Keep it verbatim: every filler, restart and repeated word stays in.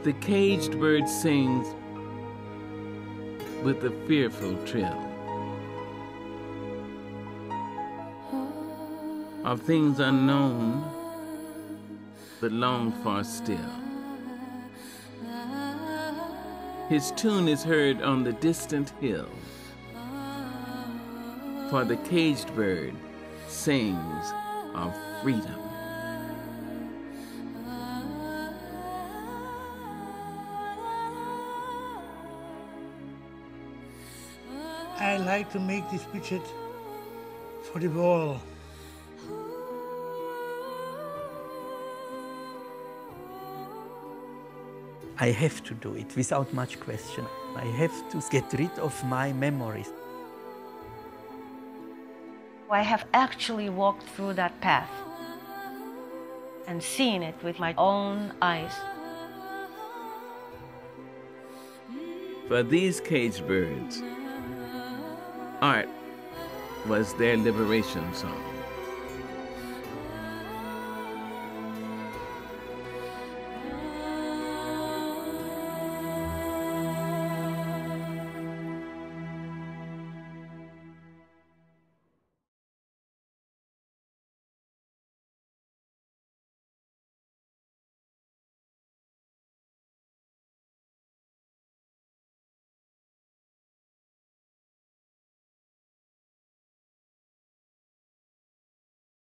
The caged bird sings with a fearful trill of things unknown but longed for still. His tune is heard on the distant hill, for the caged bird sings of freedom. I like to make this widget for the wall. I have to do it without much question. I have to get rid of my memories. I have actually walked through that path and seen it with my own eyes. For these caged birds, art was their liberation song.